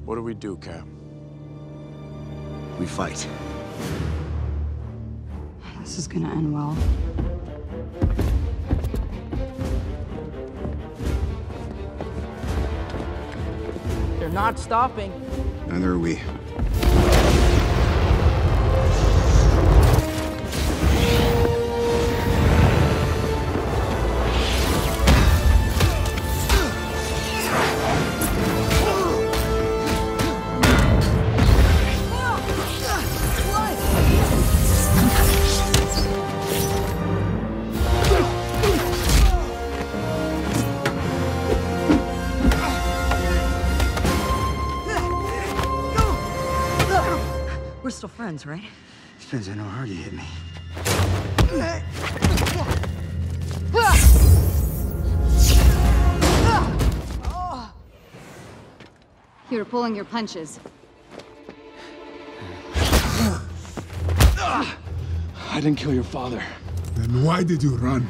What do we do, Cap? We fight. This is gonna end well. They're not stopping. Neither are we. We're still friends, right? Depends on how hard you hit me. You were pulling your punches. I didn't kill your father. Then why did you run?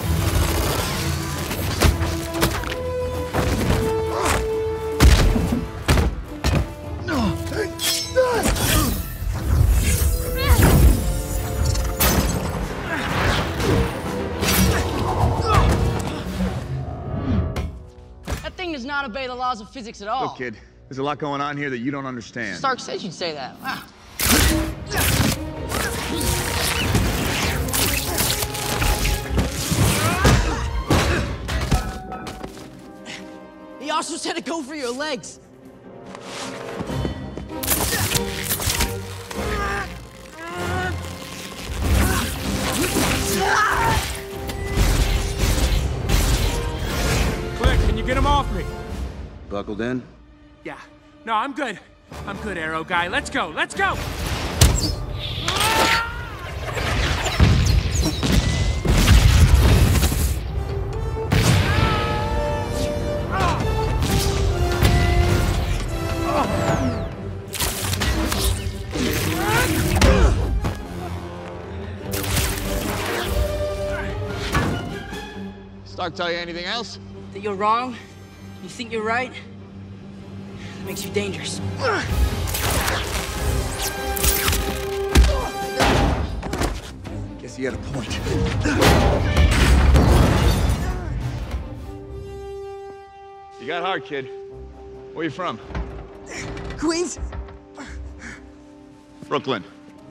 That thing does not obey the laws of physics at all. Look, kid, there's a lot going on here that you don't understand. Stark said you'd say that. Wow. He also said to go for your legs. Click, can you get him off me? Buckled in? Yeah. No, I'm good. I'm good, Arrow guy. Let's go, let's go! Stark tell you anything else? That you're wrong, you think you're right, that makes you dangerous. Guess he had a point. You got hard, kid. Where you from? Queens? Brooklyn.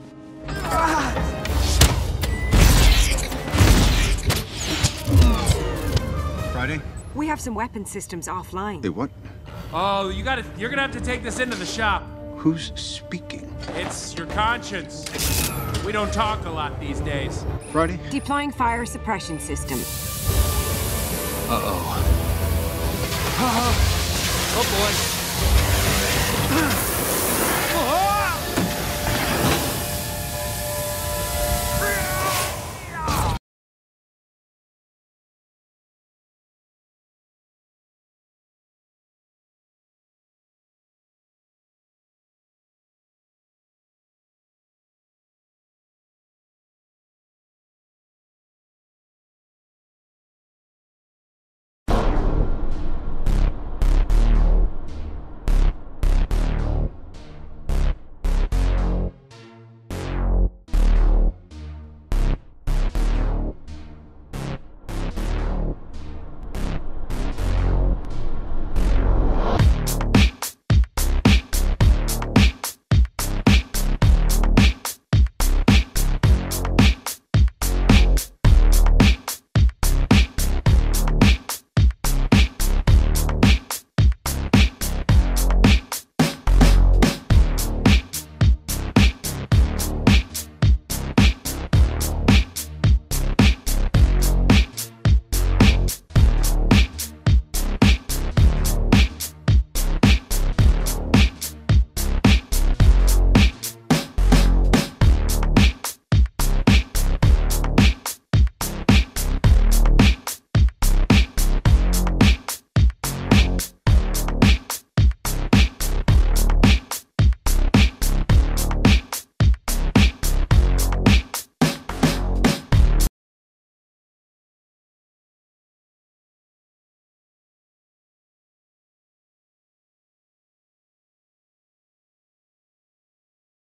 Friday? We have some weapon systems offline. Hey, what? Oh, you're gonna have to take this into the shop. Who's speaking? It's your conscience. We don't talk a lot these days. Friday? Deploying fire suppression system. Uh-oh. Oh boy.